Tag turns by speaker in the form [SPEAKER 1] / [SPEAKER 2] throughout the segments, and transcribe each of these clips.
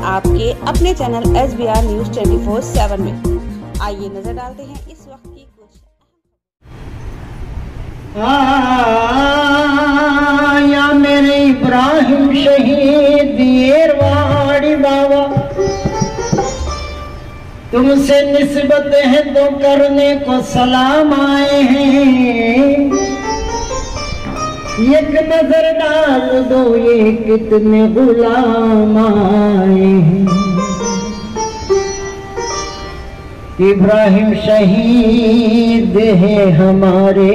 [SPEAKER 1] आपके अपने channel SBR news 24/7 में। आइए नजर डालते हैं इस वक्त की कुछ
[SPEAKER 2] या मेरे इब्राहिम शहीद येरवाड़ी बाबा, तुमसे निस्बत है तो करने को सलाम आए हैं। एक नजर डाल दो ये कितने गुलाम आए हैं। इब्राहिम शहीद है हमारे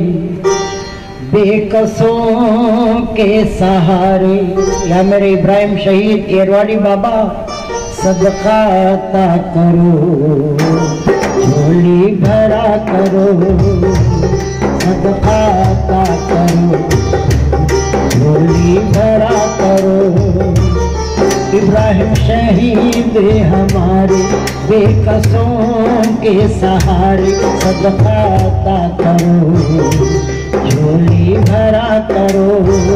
[SPEAKER 2] बेकसों के सहारे। या मेरे इब्राहिम शहीद येरवाड़ी बाबा, सदका अता करो, झोली भरा करो, सदका अता करो, झोली भरा करो। इब्राहिम शहीद हमारे बेकसों के सहारे, सदका अता करो, झोली भरा करो।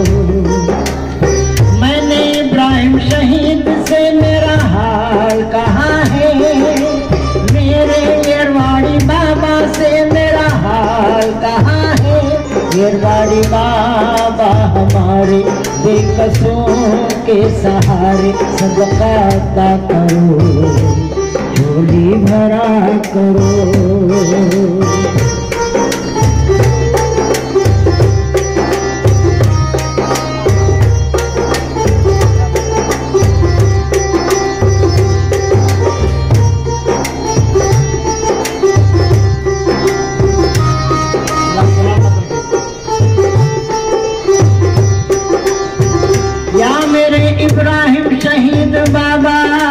[SPEAKER 2] मैंने इब्राहिम शहीद से मेरा हाल कहा है, मेरे येरवाड़ी बाबा से मेरा हाल कहा है। येरवाड़ी बाबा हमारे बेकसों के सहारे, सदका अता करो, झोली भरा करो। या मेरे इब्राहिम शहीद बाबा,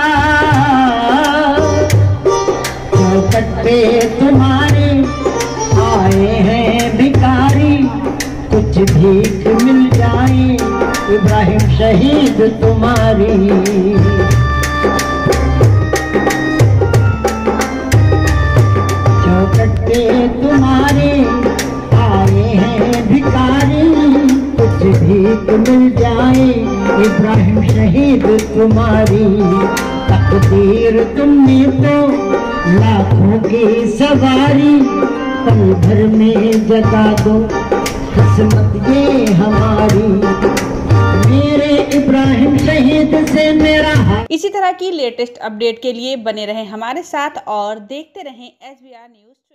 [SPEAKER 2] चौखट पे तुम्हारे आए हैं भिखारी, कुछ भीख मिल जाए इब्राहिम शहीद तुम्हारी। चौखट पे तुम्हारे आए हैं भिखारी, कुछ भीख मिल जाए इब्राहिम शहीद तुम्हारी। तकदीर तुमने तो लाखों की सवारी, पल भर में जगा दो किस्मत ये हमारी। मेरे इब्राहिम शहीद से मेरा।
[SPEAKER 1] इसी तरह की लेटेस्ट अपडेट के लिए बने रहें हमारे साथ और देखते रहें SBR न्यूज।